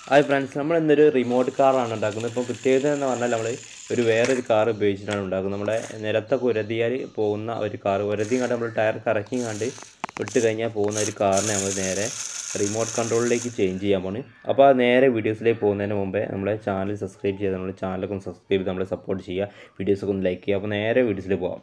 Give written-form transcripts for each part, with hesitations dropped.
Hi friends, നമ്മൾ ഇന്നൊരു remote കാറാണ് ഉണ്ടാക്കുന്നത്. ഇപ്പോൾ പ്രത്യേകത എന്ന് പറഞ്ഞാൽ നമ്മൾ വേറൊരു കാർ ഉപയോഗിച്ചിട്ടാണ് ഉണ്ടാക്കുന്നത്. നമ്മുടെ നിലത്തൊക്കെ ഉരതിയാൽ പോകുന്ന ഒരു കാർ, ഉരതി കണ്ട് നമ്മൾ ടയർ കറക്കി കണ്ട് വിട്ട് കഴിഞ്ഞാൽ പോകുന്ന ഒരു കാറിനെ നമ്മൾ നേരെ റിമോട്ട് കൺട്രോളിലേക്ക് ചേഞ്ച് ചെയ്യാൻ പോണ്. അപ്പോൾ ആ നേരെ വീഡിയോസിലേക്ക് പോകുന്നതിന് മുമ്പേ നമ്മളെ ചാനൽ സബ്സ്ക്രൈബ് ചെയ്ത് നമ്മുടെ ചാനലൊക്കെ ഒന്ന് സബ്സ്ക്രൈബ് ചെയ്ത് നമ്മളെ സപ്പോർട്ട് ചെയ്യുക, വീഡിയോസൊക്കെ ഒന്ന് ലൈക്ക് ചെയ്യുക. അപ്പോൾ നേരെ വീഡിയോസിലേക്ക് പോകാം.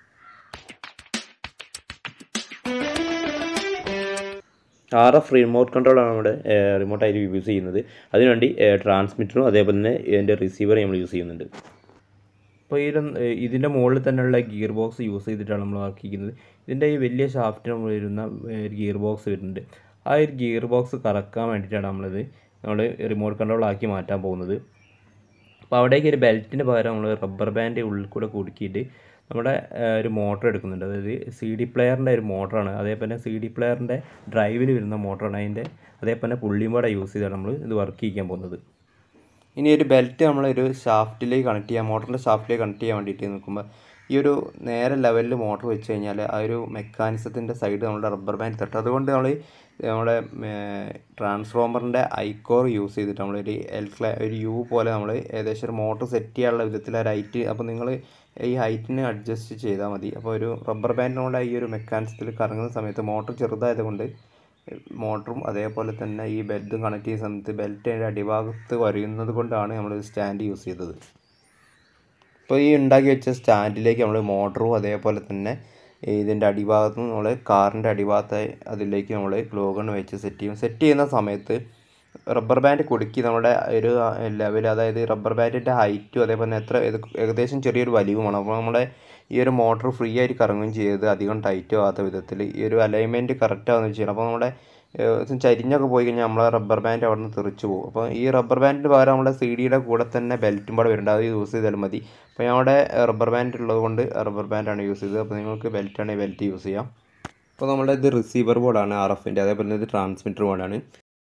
RF റിമോട്ട് കൺട്രോളാണ് നമ്മുടെ റിമോട്ടായിട്ട് യൂസ് ചെയ്യുന്നത്. അതിനുവേണ്ടി ട്രാൻസ്മിറ്ററും അതേപോലെ തന്നെ ഇതിൻ്റെ റിസീവറും നമ്മൾ യൂസ് ചെയ്യുന്നുണ്ട്. അപ്പോൾ ഇതിൻ്റെ മുകളിൽ തന്നെയുള്ള ഗിയർ ബോക്സ് യൂസ് ചെയ്തിട്ടാണ് നമ്മൾ വർക്ക് ചെയ്യുന്നത്. ഇതിൻ്റെ ഈ വലിയ ഷാഫ്റ്റിന് നമ്മൾ വരുന്ന ഒരു ഗിയർ ബോക്സ് വരുന്നുണ്ട്. ആ ഒരു ഗിയർ ബോക്സ് കറക്കാൻ വേണ്ടിയിട്ടാണ് നമ്മൾ റിമോട്ട് കൺട്രോൾ ആക്കി മാറ്റാൻ പോകുന്നത്. അപ്പോൾ അവിടേക്ക് ഒരു ബെൽറ്റിന് പകരം നമ്മൾ റബ്ബർ ബാൻഡ് ഉള്ളിൽ കൂടെ കുടുക്കിയിട്ട് നമ്മുടെ ഒരു മോട്ടർ എടുക്കുന്നുണ്ട്. അതായത് CD പ്ലെയറിൻ്റെ ഒരു മോട്ടറാണ്. അതേപോലെ തന്നെ CD പ്ലെയറിൻ്റെ ഡ്രൈവിൽ വരുന്ന മോട്ടറാണ്. അതേപോലെ പുള്ളിയും കൂടെ യൂസ് ചെയ്താണ് നമ്മൾ ഇത് വർക്ക് ചെയ്യാൻ പോകുന്നത്. ഇനി ഒരു ബെൽറ്റ് നമ്മളൊരു ഷാഫ്റ്റിലേക്ക് കണക്ട് ചെയ്യാം, മോട്ടറിൻ്റെ ഷാഫ്റ്റിലേക്ക് കണക്ട് ചെയ്യാൻ വേണ്ടിയിട്ട് നിൽക്കുമ്പോൾ ഈ ഒരു നേരെ ലെവലിൽ മോട്ടർ വെച്ച് കഴിഞ്ഞാൽ ആ ഒരു മെക്കാനിസത്തിൻ്റെ സൈഡ് നമ്മുടെ റബ്ബർ ബാൻഡ് തട്ടും. അതുകൊണ്ട് നമ്മുടെ ട്രാൻസ്ഫോമറിൻ്റെ ഐക്കോർ യൂസ് ചെയ്തിട്ട് നമ്മളൊരു ഒരു യു പോലെ നമ്മൾ ഏകദേശം ഒരു മോട്ടർ സെറ്റ് ചെയ്യാനുള്ള വിധത്തിൽ ഒരു ഹൈറ്റ്, അപ്പോൾ നിങ്ങൾ ഈ ഹൈറ്റിന് അഡ്ജസ്റ്റ് ചെയ്താൽ മതി. അപ്പോൾ ഒരു റബ്ബർ ബാൻഡിനോട് ഈ ഒരു മെക്കാനിസത്തിൽ കറങ്ങുന്ന സമയത്ത് മോട്ടർ ചെറുതായതുകൊണ്ട് മോട്ടറും അതേപോലെ തന്നെ ഈ ബെൽറ്റും കണക്ട് ചെയ്യുന്ന സമയത്ത് ബെൽറ്റിൻ്റെ അടിഭാഗത്ത് വരയുന്നത് കൊണ്ടാണ് നമ്മൾ സ്റ്റാൻഡ് യൂസ് ചെയ്തത്. ഇപ്പോൾ ഈ ഉണ്ടാക്കി വെച്ച സ്റ്റാൻഡിലേക്ക് നമ്മൾ മോട്ടറും അതേപോലെ തന്നെ ഇതിൻ്റെ അടിഭാഗത്ത് നിന്ന് നമ്മൾ കാറിൻ്റെ അടിഭാഗത്ത് അതിലേക്ക് നമ്മൾ ഗ്ലൂ ഗൺ വെച്ച് സെറ്റ് ചെയ്യും. സെറ്റ് ചെയ്യുന്ന സമയത്ത് റബ്ബർ ബാൻഡ് കുടുക്കി നമ്മുടെ ഒരു ലെവൽ, അതായത് റബ്ബർ ബാൻഡിൻ്റെ ഹൈറ്റും അതേപോലെ തന്നെ ഏകദേശം ചെറിയൊരു വലിവുമാണ്. അപ്പോൾ നമ്മുടെ ഈ ഒരു മോട്ടർ ഫ്രീ ആയിട്ട് കറങ്ങുകയും ചെയ്ത് അധികം ടൈറ്റ് ആവാത്ത വിധത്തിൽ ഈ ഒരു അലൈൻമെൻറ്റ് കറക്റ്റ് ആവുകയും ചെയ്യണം. അപ്പോൾ നമ്മുടെ ചരിഞ്ഞൊക്കെ പോയി കഴിഞ്ഞാൽ നമ്മളെ റബ്ബർ ബാൻഡ് അവിടെ നിന്ന് തെറിച്ച് പോകും. അപ്പോൾ ഈ റബ്ബർ ബാൻഡിന് പകരം നമ്മുടെ CD കൂടെ തന്നെ ബെൽറ്റും കൂടെ വരുന്നുണ്ട്, അത് യൂസ് ചെയ്താലും മതി. അപ്പോൾ ഞങ്ങളുടെ റബ്ബർ ബാൻഡ് ഉള്ളത് കൊണ്ട് റബ്ബർ ബാൻഡാണ് യൂസ് ചെയ്തത്. അപ്പോൾ നിങ്ങൾക്ക് ബെൽറ്റാണെങ്കിൽ ബെൽറ്റ് യൂസ് ചെയ്യാം. അപ്പോൾ നമ്മുടെ ഇത് റിസീവർ ബോർഡാണ് RFൻ്റെ, അതേപോലെ തന്നെ ഇത് ട്രാൻസ്മിറ്റർ ബോർഡാണ്.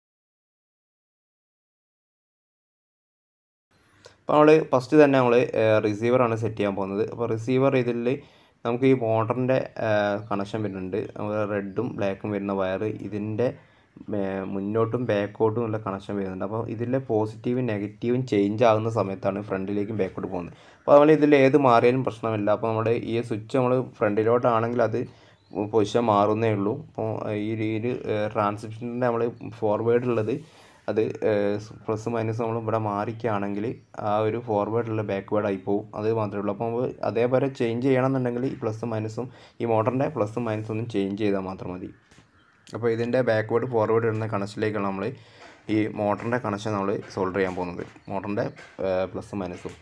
അപ്പോൾ നമ്മൾ ഫസ്റ്റ് തന്നെ റിസീവറാണ് സെറ്റ് ചെയ്യാൻ പോകുന്നത്. അപ്പോൾ റിസീവർ ഇതിൽ നമുക്ക് ഈ മോട്ടറിൻ്റെ കണക്ഷൻ വരുന്നുണ്ട്. റെഡും ബ്ലാക്കും വരുന്ന വയർ ഇതിൻ്റെ മുന്നോട്ടും ബാക്കോട്ടും ഉള്ള കണക്ഷൻ വരുന്നുണ്ട്. അപ്പോൾ ഇതിലെ പോസിറ്റീവും നെഗറ്റീവും ചേഞ്ച് ആകുന്ന സമയത്താണ് ഫ്രണ്ടിലേക്കും ബാക്കോട്ട് പോകുന്നത്. അപ്പോൾ നമ്മൾ ഇതിൽ ഏത് മാറിയാലും പ്രശ്നമില്ല. അപ്പോൾ നമ്മുടെ ഈ സ്വിച്ച് നമ്മൾ ഫ്രണ്ടിലോട്ടാണെങ്കിൽ അത് പൊസിഷൻ മാറുന്നേ ഉള്ളൂ. അപ്പോൾ ഈ ട്രാൻസ്മിഷൻ്റെ നമ്മൾ ഫോർവേഡുള്ളത് അത് പ്ലസ് മൈനസ് നമ്മൾ ഇവിടെ മാറിക്കുകയാണെങ്കിൽ ആ ഒരു ഫോർവേഡുള്ള ബാക്ക്വേഡ് ആയി പോകും, അത് മാത്രമേ ഉള്ളൂ. അപ്പോൾ നമ്മൾ അതേപോലെ ചേഞ്ച് ചെയ്യണമെന്നുണ്ടെങ്കിൽ ഈ പ്ലസ് മൈനസും ഈ മോട്ടറിൻ്റെ പ്ലസും മൈനസും ഒന്നും ചേഞ്ച് ചെയ്താൽ മാത്രം മതി. അപ്പോൾ ഇതിൻ്റെ ബാക്ക്വേഡ് ഫോർവേഡ് ഇടുന്ന കണക്ഷനിലേക്കാണ് നമ്മൾ ഈ മോട്ടറിൻ്റെ കണക്ഷൻ നമ്മൾ സോൾഡർ ചെയ്യാൻ പോകുന്നത്, മോട്ടറിൻ്റെ പ്ലസും മൈനസും.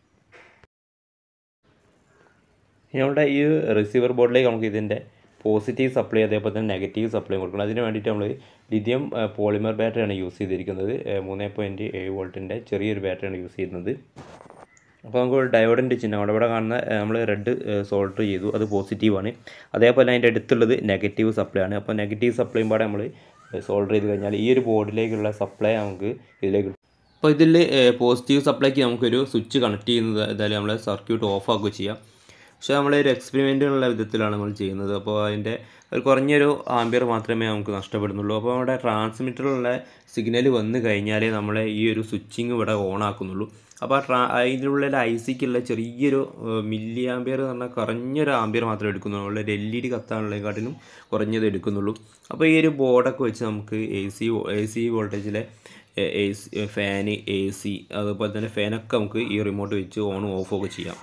നമ്മുടെ ഈ റിസീവർ ബോർഡിലേക്ക് നമുക്ക് ഇതിൻ്റെ പോസിറ്റീവ് സപ്ലൈ അതേപോലെ തന്നെ നെഗറ്റീവ് സപ്ലൈ കൊടുക്കണം. അതിന് വേണ്ടിയിട്ട് നമ്മൾ ലിഥിയം പോളിമർ ബാറ്ററിയാണ് യൂസ് ചെയ്തിരിക്കുന്നത്. 3.7 വോൾട്ടിൻ്റെ ചെറിയൊരു ബാറ്ററിയാണ് യൂസ് ചെയ്യുന്നത്. അപ്പോൾ നമുക്ക് ഡയോഡിൻ്റെ ചിഹ്നം അവിടെ കാണുന്ന നമ്മൾ റെഡ് സോൾഡർ ചെയ്തു, അത് പോസിറ്റീവാണ്. അതേപോലെ അതിൻ്റെ അടുത്തുള്ളത് നെഗറ്റീവ് സപ്ലൈ ആണ്. അപ്പോൾ നെഗറ്റീവ് സപ്ലൈയും പാടെ നമ്മൾ സോൾഡർ ചെയ്ത് കഴിഞ്ഞാൽ ഈ ഒരു ബോർഡിലേക്കുള്ള സപ്ലൈ നമുക്ക് ഇതിലേക്ക്. അപ്പോൾ ഇതിൽ പോസിറ്റീവ് സപ്ലൈക്ക് നമുക്കൊരു സ്വിച്ച് കണക്ട് ചെയ്യുന്നത്, അതായത് നമ്മൾ സർക്യൂട്ട് ഓഫ് ആക്കുകയോ ചെയ്യാം. പക്ഷേ നമ്മളൊരു എക്സ്പെരിമെൻറ്റിനുള്ള വിധത്തിലാണ് നമ്മൾ ചെയ്യുന്നത്. അപ്പോൾ അതിൻ്റെ ഒരു കുറഞ്ഞൊരു ആംബിയർ മാത്രമേ നമുക്ക് നഷ്ടപ്പെടുന്നുള്ളൂ. അപ്പോൾ നമ്മുടെ ട്രാൻസ്മിറ്ററിലുള്ള സിഗ്നൽ വന്നു കഴിഞ്ഞാലേ നമ്മളെ ഈ ഒരു സ്വിച്ചിങ് ഇവിടെ ഓൺ ആക്കുന്നുള്ളൂ. അപ്പോൾ അതിനുള്ള ICക്കുള്ള ചെറിയൊരു മില്ലി ആംബിയർ എന്ന് പറഞ്ഞാൽ കുറഞ്ഞൊരു ആംബിയർ മാത്രമേ എടുക്കുന്നുള്ളൂ. ഉള്ള LED കത്താനുള്ളതിനെക്കാട്ടിലും കുറഞ്ഞത് എടുക്കുന്നുള്ളൂ. അപ്പോൾ ഈ ഒരു ബോർഡൊക്കെ വെച്ച് നമുക്ക് AC വോൾട്ടേജിലെ ഫാന്, AC അതുപോലെ തന്നെ ഫാനൊക്കെ നമുക്ക് ഈ റിമോട്ട് വെച്ച് ഓണും ഓഫും ഒക്കെ ചെയ്യാം.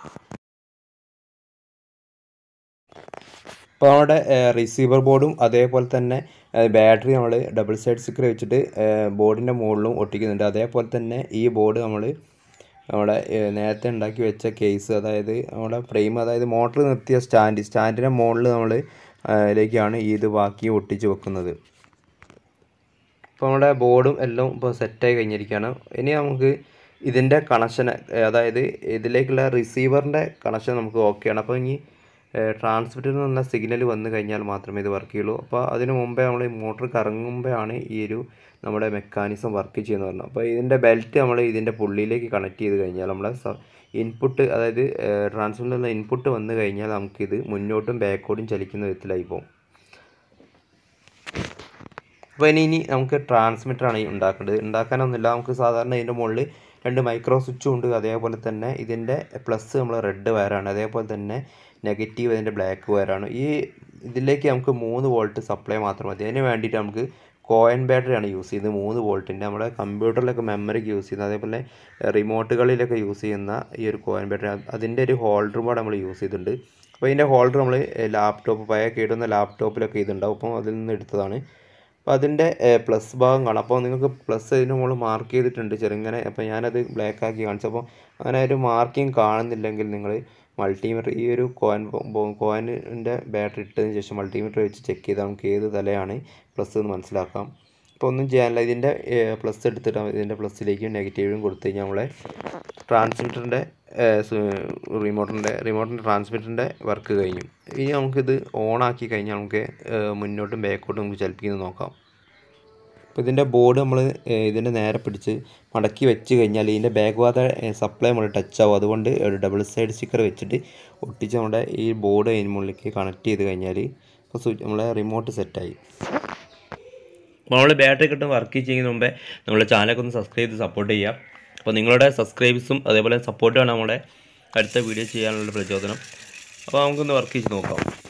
ഇപ്പോൾ നമ്മുടെ റിസീവർ ബോർഡും അതേപോലെ തന്നെ ബാറ്ററി നമ്മൾ ഡബിൾ സൈഡ് സ്റ്റിക്കർ വെച്ചിട്ട് ബോർഡിൻ്റെ മുകളിലും ഒട്ടിക്കുന്നുണ്ട്. അതേപോലെ തന്നെ ഈ ബോർഡ് നമ്മുടെ നേരത്തെ ഉണ്ടാക്കി വെച്ച കേസ്, അതായത് നമ്മുടെ ഫ്രെയിം, അതായത് മോട്ടർ നിർത്തിയ സ്റ്റാൻഡിൻ്റെ മുകളിൽ നമ്മൾ ലേക്കാണ് ഇത് ബാക്കി ഒട്ടിച്ച് വെക്കുന്നത്. ഇപ്പോൾ നമ്മുടെ ബോർഡും എല്ലാം ഇപ്പോൾ സെറ്റായി കഴിഞ്ഞിരിക്കുകയാണ്. ഇനി നമുക്ക് ഇതിൻ്റെ കണക്ഷൻ, അതായത് ഇതിലേക്കുള്ള റിസീവറിൻ്റെ കണക്ഷൻ നമുക്ക് ഓക്കെയാണ്. അപ്പോൾ ഇനി ട്രാൻസ്മിറ്ററിൽ നിന്നുള്ള സിഗ്നൽ വന്നു കഴിഞ്ഞാൽ മാത്രമേ ഇത് വർക്ക് ചെയ്യുള്ളൂ. അപ്പോൾ അതിന് മുമ്പേ നമ്മൾ ഈ മോട്ടർ കറങ്ങുമ്പോഴാണ് ഈ ഒരു നമ്മുടെ മെക്കാനിസം വർക്ക് ചെയ്യുന്നത് പറഞ്ഞു. അപ്പോൾ ഇതിൻ്റെ ബെൽറ്റ് നമ്മൾ ഇതിൻ്റെ പുള്ളിയിലേക്ക് കണക്ട് ചെയ്ത് കഴിഞ്ഞാൽ നമ്മളെ ഇൻപുട്ട്, അതായത് ട്രാൻസ്മിറ്ററിൽ നിന്ന് ഇൻപുട്ട് വന്നു കഴിഞ്ഞാൽ നമുക്കിത് മുന്നോട്ടും ബാക്കോട്ടും ചലിക്കുന്ന വിധത്തിലായി പോകും. അപ്പോൾ ഇനി നമുക്ക് ട്രാൻസ്മിറ്ററാണ് ഉണ്ടാക്കേണ്ടത്. ഉണ്ടാക്കാനൊന്നുമില്ല, നമുക്ക് സാധാരണ ഇതിൻ്റെ മുകളിൽ 2 മൈക്രോ സ്വിച്ചും ഉണ്ട്. അതേപോലെ തന്നെ ഇതിൻ്റെ പ്ലസ് നമ്മൾ റെഡ് വയറാണ്, അതേപോലെ തന്നെ നെഗറ്റീവ് ഇതിൻ്റെ ബ്ലാക്ക് വയറാണ്. ഇതിലേക്ക് നമുക്ക് 3 വോൾട്ട് സപ്ലൈ മാത്രം മതി. അതിന് വേണ്ടിയിട്ട് നമുക്ക് കോയിൻ ബാറ്ററിയാണ് യൂസ് ചെയ്യുന്നത്, 3 വോൾട്ടിൻ്റെ. നമ്മുടെ കമ്പ്യൂട്ടറിലൊക്കെ മെമ്മറിക്ക് യൂസ് ചെയ്യുന്നത്, അതേപോലെ റിമോട്ടുകളിലൊക്കെ യൂസ് ചെയ്യുന്ന ഈ ഒരു കോയിൻ ബാറ്ററി, അതിൻ്റെ ഒരു ഹോൾഡർ ബോർഡ് നമ്മൾ യൂസ് ചെയ്തിട്ടുണ്ട്. അപ്പോൾ ഇതിൻ്റെ ഹോൾഡർ നമ്മൾ ലാപ്ടോപ്പ്, പഴയ കേടുന്ന ലാപ്ടോപ്പിലൊക്കെ ഇതുണ്ടാവും, അപ്പോൾ അതിൽ നിന്ന് എടുത്തതാണ്. അപ്പോൾ അതിൻ്റെ പ്ലസ് ഭാഗം കാണാം. അപ്പോൾ നിങ്ങൾക്ക് പ്ലസ് ഇതിന് മുകളിൽ മാർക്ക് ചെയ്തിട്ടുണ്ട് ചെറുങ്ങനെ. അപ്പോൾ ഞാനത് ബ്ലാക്ക് ആക്കി കാണിച്ചപ്പോൾ അങ്ങനെ ഒരു മാർക്കിങ് കാണുന്നില്ലെങ്കിൽ നിങ്ങൾ മൾട്ടിമീറ്റർ, ഈ ഒരു കോയിനിൻ്റെ ബാറ്ററി ഇട്ടതിന് ശേഷം മൾട്ടിമീറ്റർ വെച്ച് ചെക്ക് ചെയ്താൽ നമുക്ക് ഏത് തലയാണ് പ്ലസ് എന്ന് മനസ്സിലാക്കാം. അപ്പോൾ ഒന്നും ചെയ്യാനില്ല, ഇതിൻ്റെ പ്ലസ് എടുത്തിട്ട് ഇതിൻ്റെ പ്ലസ്സിലേക്കും നെഗറ്റീവും കൊടുത്തു കഴിഞ്ഞാൽ നമ്മളെ ട്രാൻസ്മിറ്ററിൻ്റെ റിമോട്ടിൻ്റെ ട്രാൻസ്മിറ്ററിൻ്റെ വർക്ക് കഴിഞ്ഞു. ഇനി നമുക്കിത് ഓണാക്കി കഴിഞ്ഞാൽ നമുക്ക് മുന്നോട്ടും ബാക്കോട്ടും നമുക്ക് ചലിപ്പിക്കുന്നത് നോക്കാം. അപ്പോൾ ഇതിൻ്റെ ബോർഡ് നമ്മൾ ഇതിൻ്റെ നേരെ പിടിച്ച് മടക്കി വെച്ച് കഴിഞ്ഞാൽ ഇതിൻ്റെ ബാക്ക് ഭാഗത്തെ സപ്ലൈ നമ്മൾ ടച്ച് ആവും. അതുകൊണ്ട് ഒരു ഡബിൾ സൈഡ് സ്റ്റിക്കർ വെച്ചിട്ട് ഒട്ടിച്ച് നമ്മുടെ ഈ ബോർഡ് അതിന് മുകളിലേക്ക് കണക്ട് ചെയ്ത് കഴിഞ്ഞാൽ ഇപ്പോൾ നമ്മളെ റിമോട്ട് സെറ്റായി. അപ്പോൾ നമ്മൾ ബാറ്ററി കിട്ടും വർക്ക് ചെയ്യുന്നതിന് മുമ്പേ നമ്മുടെ ചാനലൊക്കെ ഒന്ന് സബ്സ്ക്രൈബ് ചെയ്ത് സപ്പോർട്ട് ചെയ്യുക. അപ്പോൾ നിങ്ങളുടെ സബ്സ്ക്രൈബ്സും അതേപോലെ സപ്പോർട്ടുമാണ് നമ്മുടെ അടുത്ത വീഡിയോ ചെയ്യാനുള്ള പ്രചോദനം. അപ്പോൾ നമുക്കൊന്ന് വർക്ക് ചെയ്ത് നോക്കാം.